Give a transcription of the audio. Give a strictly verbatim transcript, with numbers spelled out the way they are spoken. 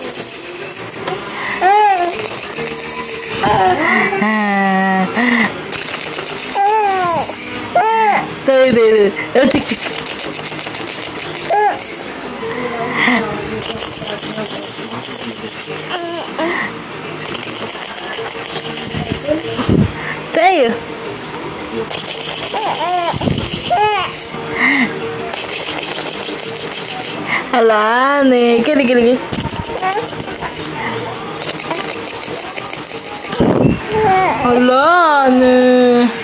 Tuh, tuh, tuh. Cik, cik. Tuh. Alah nih, gini gini gini. Alah nih.